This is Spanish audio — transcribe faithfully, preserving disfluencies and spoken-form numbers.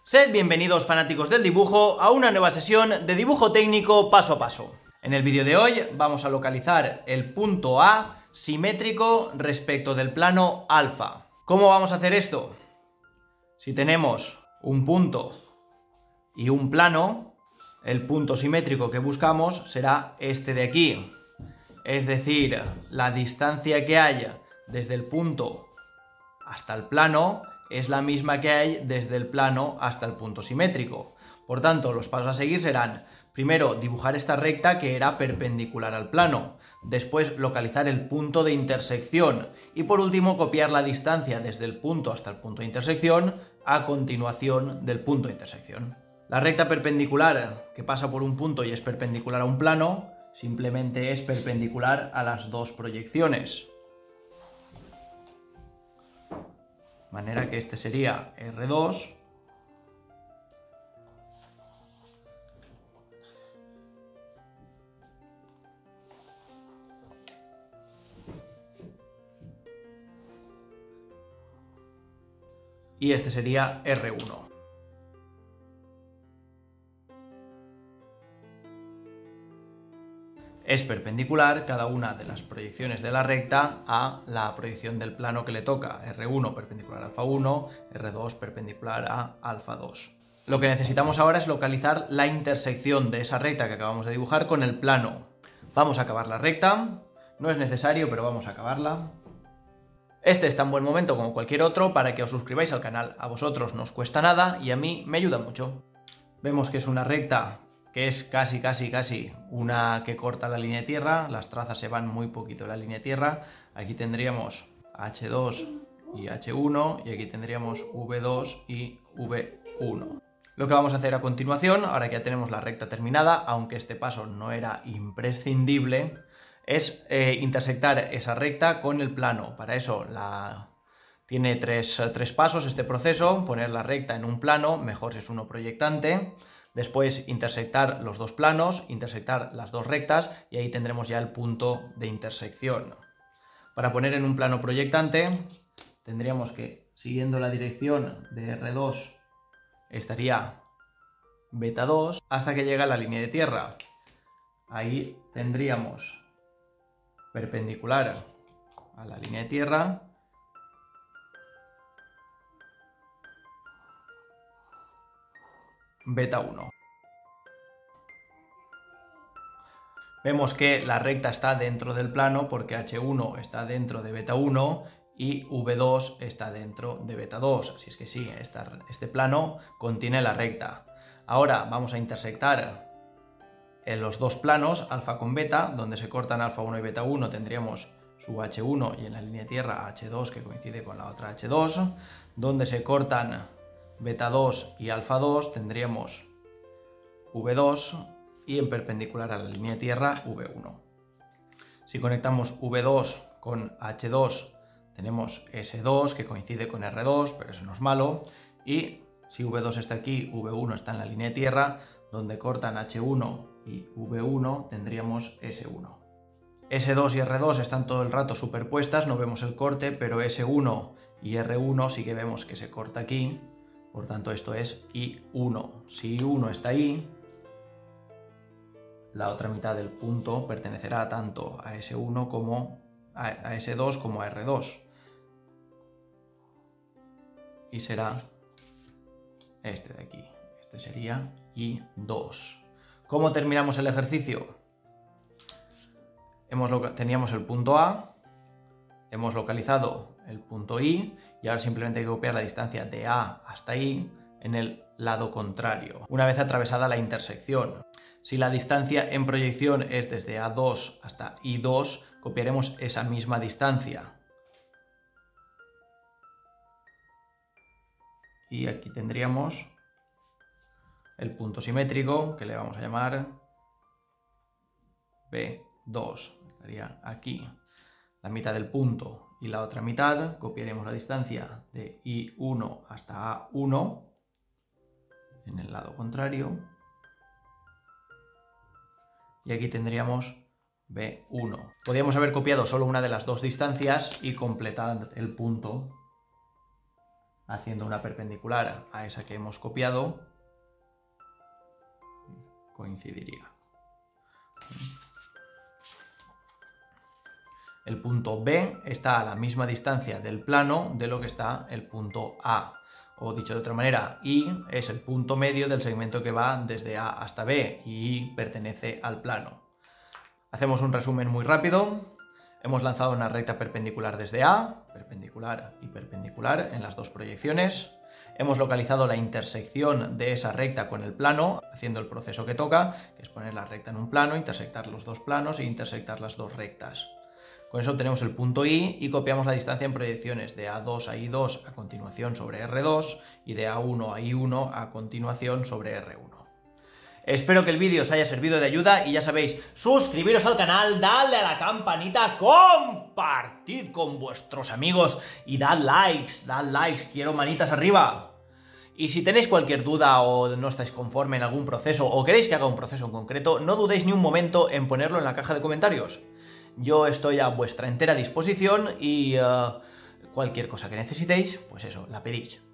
Sed bienvenidos, fanáticos del dibujo, a una nueva sesión de dibujo técnico paso a paso. En el vídeo de hoy vamos a localizar el punto A simétrico respecto del plano alfa. ¿Cómo vamos a hacer esto? Si tenemos un punto y un plano, el punto simétrico que buscamos será este de aquí. Es decir, la distancia que haya desde el punto hasta el plano es la misma que hay desde el plano hasta el punto simétrico. Por tanto, los pasos a seguir serán: primero, dibujar esta recta que era perpendicular al plano, después localizar el punto de intersección y por último copiar la distancia desde el punto hasta el punto de intersección a continuación del punto de intersección. La recta perpendicular que pasa por un punto y es perpendicular a un plano simplemente es perpendicular a las dos proyecciones. De manera que este sería erre dos y este sería erre uno. Es perpendicular cada una de las proyecciones de la recta a la proyección del plano que le toca. erre uno perpendicular a alfa uno, erre dos perpendicular a alfa dos. Lo que necesitamos ahora es localizar la intersección de esa recta que acabamos de dibujar con el plano. Vamos a acabar la recta, no es necesario, pero vamos a acabarla. Este es tan buen momento como cualquier otro para que os suscribáis al canal. A vosotros no os cuesta nada y a mí me ayuda mucho. Vemos que es una recta que es casi, casi, casi una que corta la línea de tierra. Las trazas se van muy poquito de la línea de tierra. Aquí tendríamos hache dos y hache uno y aquí tendríamos ve dos y ve uno. Lo que vamos a hacer a continuación, ahora que ya tenemos la recta terminada, aunque este paso no era imprescindible, es eh, intersectar esa recta con el plano. Para eso la... tiene tres, tres pasos este proceso: poner la recta en un plano, mejor si es uno proyectante. Después intersectar los dos planos, intersectar las dos rectas y ahí tendremos ya el punto de intersección. Para poner en un plano proyectante tendríamos que, siguiendo la dirección de erre dos, estaría beta dos hasta que llega a la línea de tierra. Ahí tendríamos perpendicular a la línea de tierra beta uno. Vemos que la recta está dentro del plano porque hache uno está dentro de beta uno y ve dos está dentro de beta dos. Así es que sí, esta, este plano contiene la recta. Ahora vamos a intersectar en los dos planos, alfa con beta, donde se cortan alfa uno y beta uno tendríamos su hache uno y en la línea de tierra hache dos que coincide con la otra hache dos, donde se cortan beta dos y alfa dos tendríamos ve dos y en perpendicular a la línea de tierra ve uno. Si conectamos ve dos con hache dos tenemos ese dos que coincide con erre dos, pero eso no es malo, y si ve dos está aquí, ve uno está en la línea de tierra, donde cortan hache uno y ve uno tendríamos ese uno. ese dos y erre dos están todo el rato superpuestas, no vemos el corte, pero ese uno y erre uno sí que vemos que se corta aquí. Por tanto, esto es i uno. Si i uno está ahí, la otra mitad del punto pertenecerá tanto a ese uno como a, a ese dos como a erre dos. Y será este de aquí. Este sería i dos. ¿Cómo terminamos el ejercicio? Hemos teníamos el punto A, hemos localizado el punto I y ahora simplemente hay que copiar la distancia de A hasta I en el lado contrario, una vez atravesada la intersección. Si la distancia en proyección es desde a dos hasta i dos, copiaremos esa misma distancia. Y aquí tendríamos el punto simétrico, que le vamos a llamar be dos. Estaría aquí la mitad del punto y la otra mitad. Copiaremos la distancia de i uno hasta a uno en el lado contrario. Y aquí tendríamos be uno. Podríamos haber copiado solo una de las dos distancias y completar el punto haciendo una perpendicular a esa que hemos copiado, coincidiría. El punto B está a la misma distancia del plano de lo que está el punto A. O dicho de otra manera, I es el punto medio del segmento que va desde A hasta B y I pertenece al plano. Hacemos un resumen muy rápido. Hemos lanzado una recta perpendicular desde A, perpendicular y perpendicular en las dos proyecciones. Hemos localizado la intersección de esa recta con el plano, haciendo el proceso que toca, que es poner la recta en un plano, intersectar los dos planos e intersectar las dos rectas. Con eso obtenemos el punto I y copiamos la distancia en proyecciones de A dos a I dos a continuación sobre R dos y de A uno a I uno a continuación sobre R uno. Espero que el vídeo os haya servido de ayuda y ya sabéis, suscribiros al canal, dadle a la campanita, compartid con vuestros amigos y dad likes, dad likes, quiero manitas arriba. Y si tenéis cualquier duda o no estáis conforme en algún proceso o queréis que haga un proceso en concreto, no dudéis ni un momento en ponerlo en la caja de comentarios. Yo estoy a vuestra entera disposición y uh, cualquier cosa que necesitéis, pues eso, la pedís.